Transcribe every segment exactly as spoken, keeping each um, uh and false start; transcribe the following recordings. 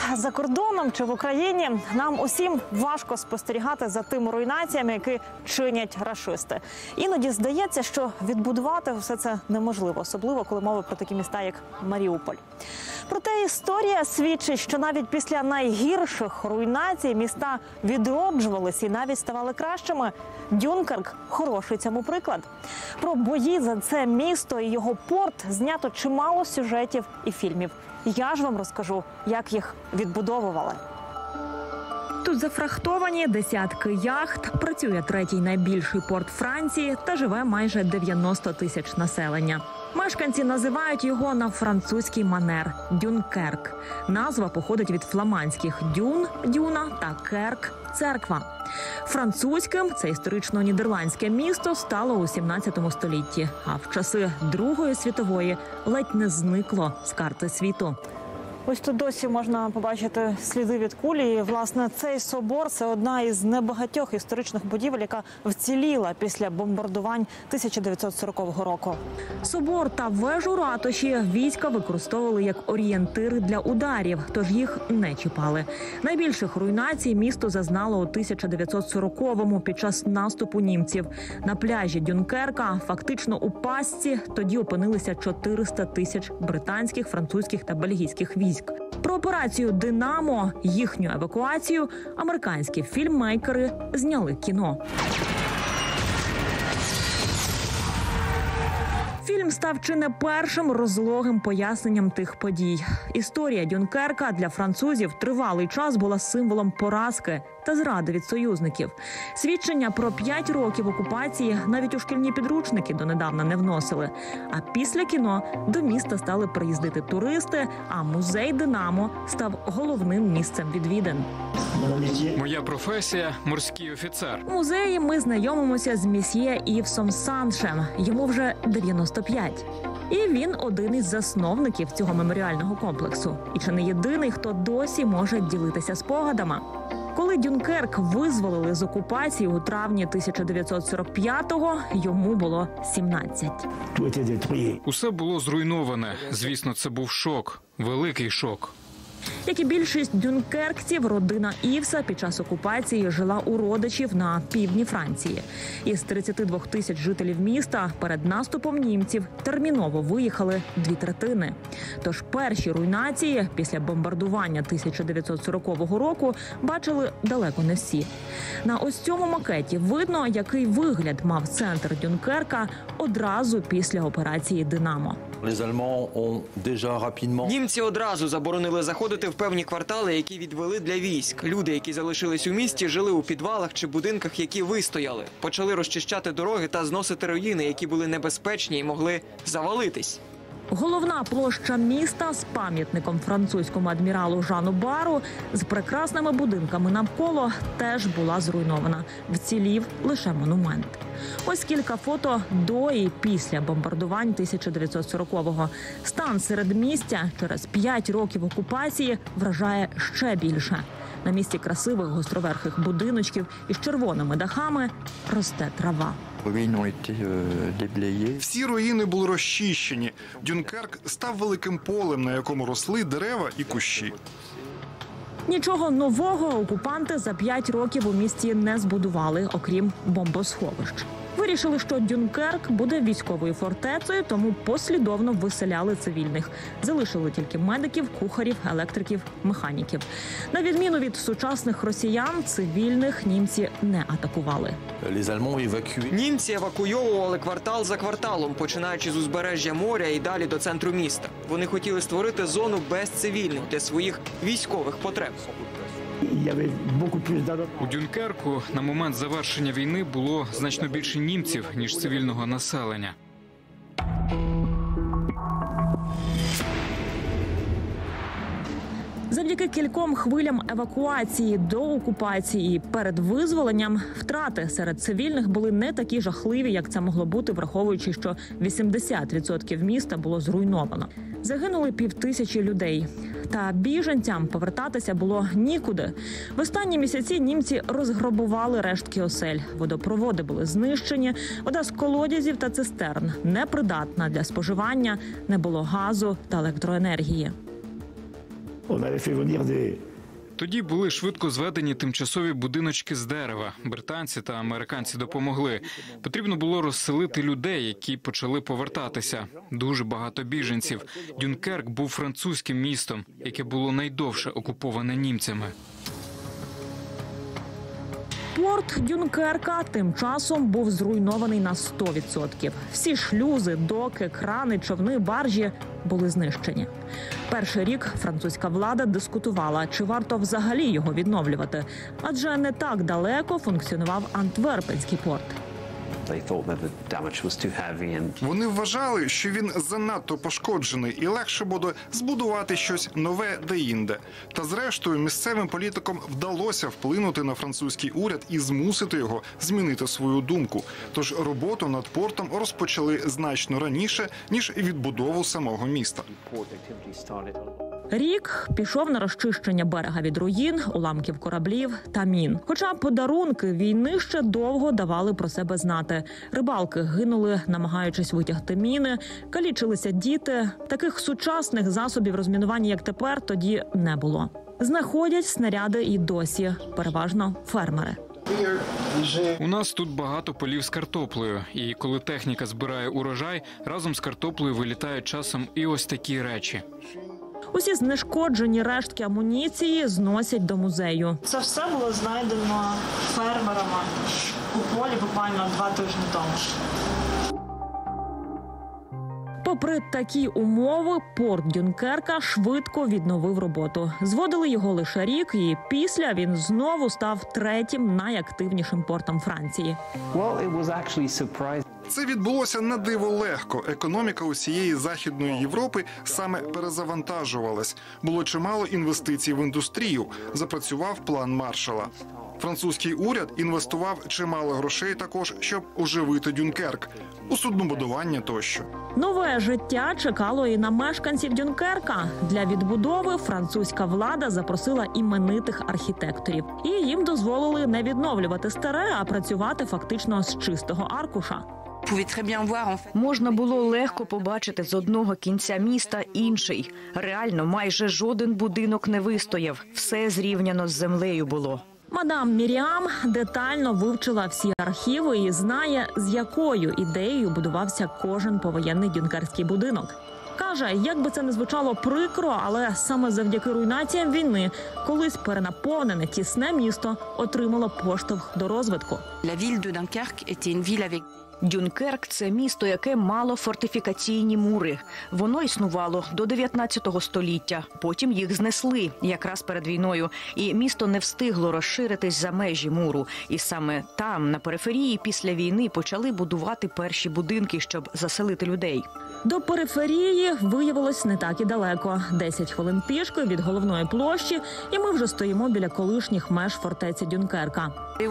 за кордоном чи в Україні, нам усім важко спостерігати за тими руйнаціями, які чинять рашисти. Іноді здається, що відбудувати все це неможливо, особливо коли мова про такі міста, як Маріуполь. Проте історія свідчить, що навіть після найгірших руйнацій міста відроджувалися і навіть ставали кращими. Дюнкерк – хороший цьому приклад. Про бої за це місто і його порт знято чимало сюжетів і фільмів. Я ж вам розкажу, як їх відбудовували. Тут зафрахтовані десятки яхт, працює третій найбільший порт Франції та живе майже дев'яносто тисяч населення. Мешканці називають його на французький манер – Дюнкерк. Назва походить від фламандських «дюн» – «дюна» та «керк» – «церква». Французьким це історично-нідерландське місто стало у сімнадцятому столітті, а в часи Другої світової ледь не зникло з карти світу. Ось тут досі можна побачити сліди від кулі. І, власне, цей собор – це одна із небагатьох історичних будівель, яка вціліла після бомбардувань тисяча дев'ятсот сорокового року. Собор та вежу ратуші війська використовували як орієнтири для ударів, тож їх не чіпали. Найбільших руйнацій місто зазнало у тисяча дев'ятсот сороковому під час наступу німців. На пляжі Дюнкерка фактично у пастці тоді опинилися чотириста тисяч британських, французьких та бельгійських військ. Про операцію «Динамо», їхню евакуацію, американські фільммейкери зняли кіно. Фільм став чи не першим розлогим поясненням тих подій. Історія Дюнкерка для французів тривалий час була символом поразки та зради від союзників. Свідчення про п'ять років окупації навіть у шкільні підручники донедавна не вносили. А після кіно до міста стали приїздити туристи, а музей «Динамо» став головним місцем відвідин. Моя професія – морський офіцер. У музеї ми знайомимося з месьє Івсом Саншем. Йому вже дев'яносто п'ять. І він один із засновників цього меморіального комплексу. І чи не єдиний, хто досі може ділитися спогадами. Коли Дюнкерк визволили з окупації у травні тисяча дев'ятсот сорок п'ятого, йому було сімнадцять. Усе було зруйноване. Звісно, це був шок. Великий шок. Як і більшість дюнкеркців, родина Івса під час окупації жила у родичів на півдні Франції. Із тридцяти двох тисяч жителів міста перед наступом німців терміново виїхали дві третини. Тож перші руйнації після бомбардування тисяча дев'ятсот сорокового року бачили далеко не всі. На ось цьому макеті видно, який вигляд мав центр Дюнкерка одразу після операції «Динамо». Німці одразу заборонили заходити в певні квартали, які відвели для військ. Люди, які залишились у місті, жили у підвалах чи будинках, які вистояли. Почали розчищати дороги та зносити руїни, які були небезпечні і могли завалитись. Головна площа міста з пам'ятником французькому адміралу Жану Бару з прекрасними будинками навколо теж була зруйнована. Вцілів лише монумент. Ось кілька фото до і після бомбардувань тисяча дев'ятсот сорокового. Стан середмістя через п'ять років окупації вражає ще більше. На місці красивих гостроверхих будиночків із червоними дахами росте трава. Всі руїни були розчищені. Дюнкерк став великим полем, на якому росли дерева і кущі. Нічого нового окупанти за п'ять років у місті не збудували, окрім бомбосховищ. Вирішили, що Дюнкерк буде військовою фортецею, тому послідовно виселяли цивільних. Залишили тільки медиків, кухарів, електриків, механіків. На відміну від сучасних росіян, цивільних німці не атакували. Німці евакуйовували квартал за кварталом, починаючи з узбережжя моря і далі до центру міста. Вони хотіли створити зону без цивільних для своїх військових потреб. У Дюнкерку на момент завершення війни було значно більше німців, ніж цивільного населення. Завдяки кільком хвилям евакуації до окупації і перед визволенням втрати серед цивільних були не такі жахливі, як це могло бути, враховуючи, що вісімдесят відсотків міста було зруйновано. Загинули півтисячі людей. Та біженцям повертатися було нікуди. В останні місяці німці розграбували рештки осель. Водопроводи були знищені, вода з колодязів та цистерн непридатна для споживання, не було газу та електроенергії. On avait fait venir des... Тоді були швидко зведені тимчасові будиночки з дерева. Британці та американці допомогли. Потрібно було розселити людей, які почали повертатися. Дуже багато біженців. Дюнкерк був французьким містом, яке було найдовше окуповане німцями. Порт Дюнкерка тим часом був зруйнований на сто відсотків. Всі шлюзи, доки, крани, човни, баржі були знищені. Перший рік французька влада дискутувала, чи варто взагалі його відновлювати. Адже не так далеко функціонував Антверпенський порт. Вони вважали, що він занадто пошкоджений і легше буде збудувати щось нове де-інде. Та зрештою місцевим політикам вдалося вплинути на французький уряд і змусити його змінити свою думку. Тож роботу над портом розпочали значно раніше, ніж відбудову самого міста. Рік пішов на розчищення берега від руїн, уламків кораблів та мін. Хоча подарунки війни ще довго давали про себе знати. Рибалки гинули, намагаючись витягти міни, калічилися діти. Таких сучасних засобів розмінування, як тепер, тоді не було. Знаходять снаряди і досі, переважно фермери. У нас тут багато полів з картоплею. І коли техніка збирає урожай, разом з картоплею вилітають часом і ось такі речі. Усі знешкоджені рештки амуніції зносять до музею. Це все було знайдено фермерами у полі буквально два тижні тому. Попри такі умови, порт Дюнкерка швидко відновив роботу. Зводили його лише рік, і після він знову став третім найактивнішим портом Франції. Це відбулося на диво легко. Економіка усієї Західної Європи саме перезавантажувалась. Було чимало інвестицій в індустрію. Запрацював план Маршалла. Французький уряд інвестував чимало грошей також, щоб оживити Дюнкерк, у суднобудування тощо. Нове життя чекало і на мешканців Дюнкерка. Для відбудови французька влада запросила іменитих архітекторів. І їм дозволили не відновлювати старе, а працювати фактично з чистого аркуша. Можна було легко побачити з одного кінця міста інший. Реально, майже жоден будинок не вистояв. Все зрівняно з землею було. Мадам Міріам детально вивчила всі архіви і знає, з якою ідеєю будувався кожен повоєнний дюнкерський будинок. Каже, як би це не звучало прикро, але саме завдяки руйнаціям війни колись перенаповнене тісне місто отримало поштовх до розвитку. Дюнкерк – це місто, яке мало фортифікаційні мури. Воно існувало до дев'ятнадцятого століття. Потім їх знесли, якраз перед війною. І місто не встигло розширитись за межі муру. І саме там, на периферії, після війни почали будувати перші будинки, щоб заселити людей. До периферії виявилось не так і далеко. Десять хвилин пішки від головної площі, і ми вже стоїмо біля колишніх меж фортеці Дюнкерка.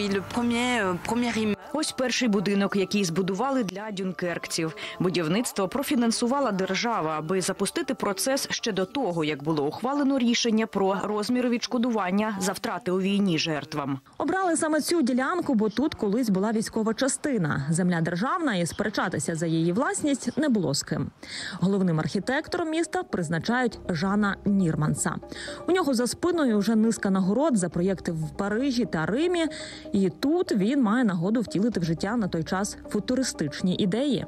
Ось перший будинок, який збудували для дюнкеркців. Будівництво профінансувала держава, аби запустити процес ще до того, як було ухвалено рішення про розміри відшкодування за втрати у війні жертвам. Обрали саме цю ділянку, бо тут колись була військова частина. Земля державна, і сперечатися за її власність не було з ким. Головним архітектором міста призначають Жана Нірманса. У нього за спиною вже низка нагород за проєкти в Парижі та Римі. І тут він має нагоду втілити в життя на той час футуристичні ідеї.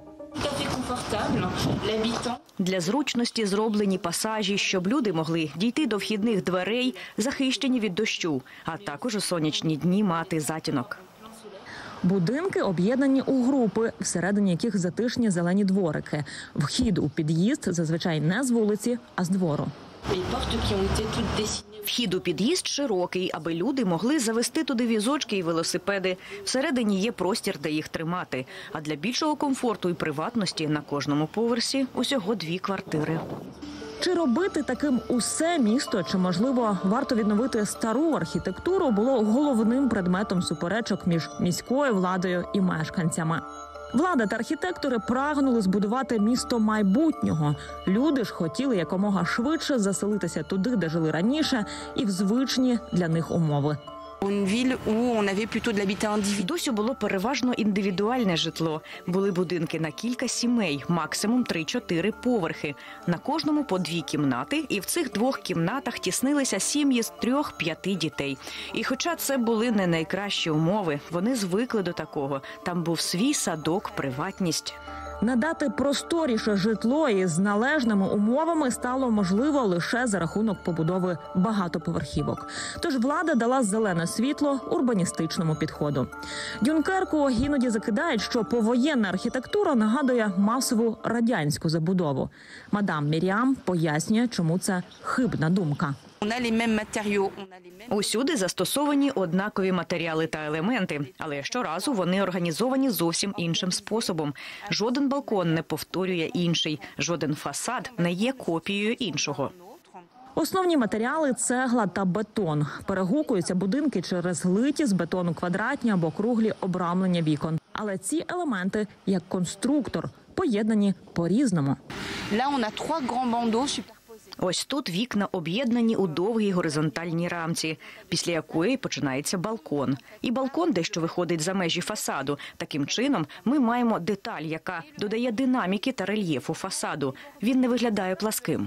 Для зручності зроблені пасажі, щоб люди могли дійти до вхідних дверей, захищені від дощу, а також у сонячні дні мати затінок. Будинки об'єднані у групи, всередині яких затишні зелені дворики. Вхід у під'їзд зазвичай не з вулиці, а з двору. Вхід у під'їзд широкий, аби люди могли завести туди візочки і велосипеди. Всередині є простір, де їх тримати. А для більшого комфорту і приватності на кожному поверсі усього дві квартири. Чи робити таким усе місто, чи, можливо, варто відновити стару архітектуру, було головним предметом суперечок між міською владою і мешканцями. Влада та архітектори прагнули збудувати місто майбутнього. Люди ж хотіли якомога швидше заселитися туди, де жили раніше, і в звичні для них умови. Une ville où on avait plutôt de l'habitat individuel. Досі було переважно індивідуальне житло. Були будинки на кілька сімей, максимум три-чотири поверхи. На кожному по дві кімнати, і в цих двох кімнатах тіснилися сім'ї з трьох-п'яти дітей. І хоча це були не найкращі умови, вони звикли до такого. Там був свій садок, приватність. Надати просторіше житло із належними умовами стало можливо лише за рахунок побудови багатоповерхівок. Тож влада дала зелене світло урбаністичному підходу. Дюнкерку іноді закидають, що повоєнна архітектура нагадує масову радянську забудову. Мадам Міріам пояснює, чому це хибна думка. On a les mêmes matériaux, on a les mêmes... Усюди застосовані однакові матеріали та елементи, але щоразу вони організовані зовсім іншим способом. Жоден балкон не повторює інший, жоден фасад не є копією іншого. Основні матеріали – цегла та бетон. Перегукуються будинки через глиті з бетону квадратні або круглі обрамлення вікон. Але ці елементи, як конструктор, поєднані по-різному. Là, on a trois grands bandeaux superposés. Ось тут вікна об'єднані у довгій горизонтальній рамці, після якої починається балкон. І балкон дещо виходить за межі фасаду. Таким чином ми маємо деталь, яка додає динаміки та рельєфу фасаду. Він не виглядає пласким.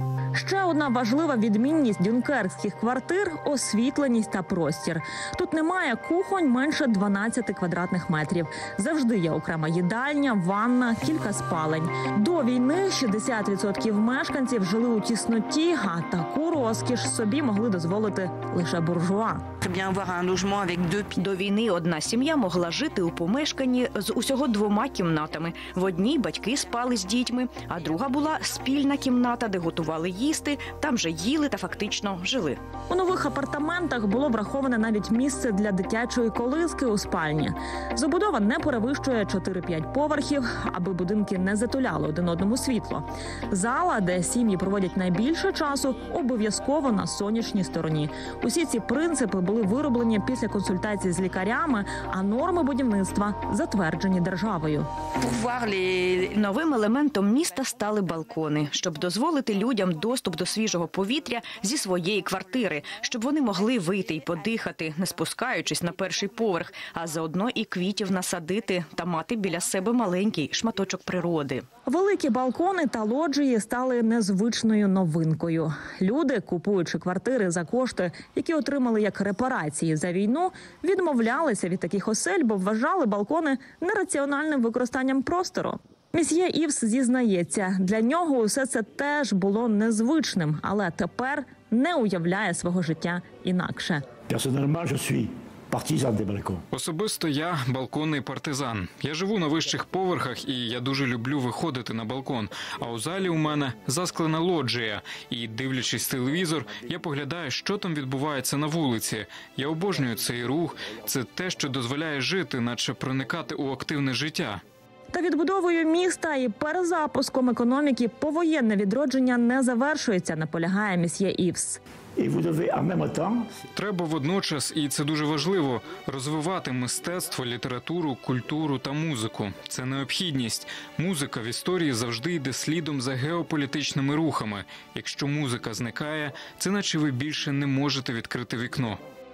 Ще одна важлива відмінність дюнкеркських квартир – освітленість та простір. Тут немає кухонь менше дванадцяти квадратних метрів. Завжди є окрема їдальня, ванна, кілька спалень. До війни шістдесят відсотків мешканців жили у тісноті, а таку розкіш собі могли дозволити лише буржуа. Très bien avoir un logement avec deux pieds. До війни одна сім'я могла жити у помешканні з усього двома кімнатами. В одній батьки спали з дітьми, а друга була спільна кімната, де готували їсти, там же їли та фактично жили. У нових апартаментах було враховане навіть місце для дитячої колиски у спальні. Забудова не перевищує чотири-п'ять поверхів, аби будинки не затуляли один одному світло. Зала, де сім'ї проводять найбільше часу, обов'язково на сонячній стороні. Усі ці принципи були вироблені після консультацій з лікарями, а норми будівництва затверджені державою. Pour voir les... Новим елементом міста стали балкони, щоб дозволити людям доступ до свіжого повітря зі своєї квартири, щоб вони могли вийти і подихати, не спускаючись на перший поверх, а заодно і квітів насадити та мати біля себе маленький шматочок природи. Великі балкони та лоджії стали незвичною новинкою. Люди, купуючи квартири за кошти, які отримали як репарації за війну, відмовлялися від таких осель, бо вважали балкони нераціональним використанням простору. Месьє Івс зізнається, для нього усе це теж було незвичним, але тепер не уявляє свого життя інакше. Personnellement, je suis partisan des balcons. Особисто я балконний партизан. Я живу на вищих поверхах і я дуже люблю виходити на балкон. А у залі у мене засклена лоджія. І, дивлячись телевізор, я поглядаю, що там відбувається на вулиці. Я обожнюю цей рух. Це те, що дозволяє жити, наче проникати у активне життя. Та відбудовою міста і перезапуском економіки повоєнне відродження не завершується, наполягає месьє Івс. Et vous devez en même temps Треба водночас, і це дуже важливо, розвивати мистецтво, літературу, культуру та музику. Це необхідність. Музика в історії завжди йде слідом за геополітичними рухами. Якщо музика зникає, це наче ви більше не можете відкрити вікно.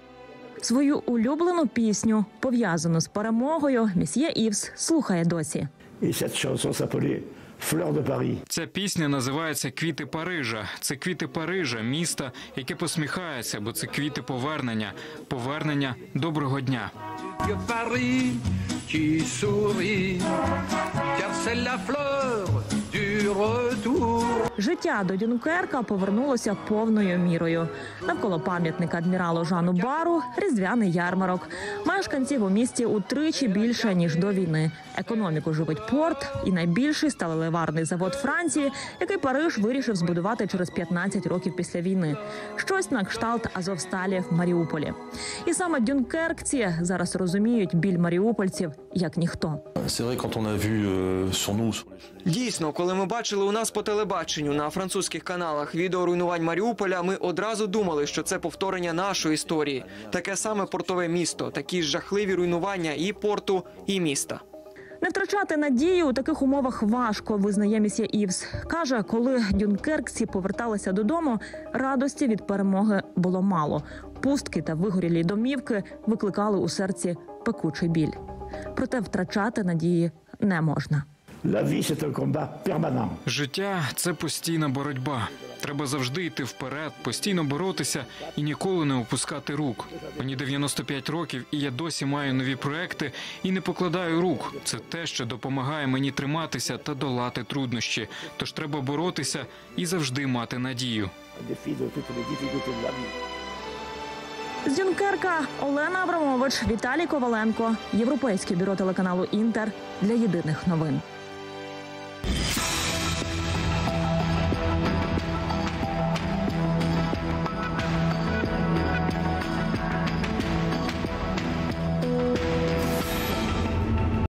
Свою улюблену пісню, пов'язану з перемогою, месьє Івс слухає досі. et cette chanson s'appelait Fleur de Paris. Ця пісня називається «Квіти Парижа». Це квіти Парижа, міста, яке посміхається, бо це квіти повернення, повернення доброго дня. Paris qui sourit, car c'est la fleur du retour. Життя до Дюнкерка повернулося повною мірою. Навколо пам'ятника адміралу Жану Бару – різдвяний ярмарок. Мешканців у місті утричі більше, ніж до війни. Економіку живить порт і найбільший сталеливарний завод Франції, який Париж вирішив збудувати через п'ятнадцять років після війни. Щось на кшталт Азовсталі в Маріуполі. І саме дюнкеркці зараз розуміють біль маріупольців як ніхто. Дійсно, коли ми бачили у нас по телебаченню на французьких каналах відео руйнувань Маріуполя, ми одразу думали, що це повторення нашої історії. Таке саме портове місто, такі ж жахливі руйнування і порту, і міста. Не втрачати надію у таких умовах важко, визнає місьє Івс. Каже, коли дюнкеркці поверталися додому, радості від перемоги було мало. Пустки та вигорілі домівки викликали у серці пекучий біль. Проте втрачати надії не можна. La vie, c'est un combat permanent. Життя – це постійна боротьба. Треба завжди йти вперед, постійно боротися і ніколи не опускати рук. Мені дев'яносто п'ять років, і я досі маю нові проекти і не покладаю рук. Це те, що допомагає мені триматися та долати труднощі. Тож треба боротися і завжди мати надію. Un défi de toutes les difficultés de la vie. З Дюнкерка Олена Абрамович, Віталій Коваленко, Європейське бюро телеканалу «Інтер» для єдиних новин.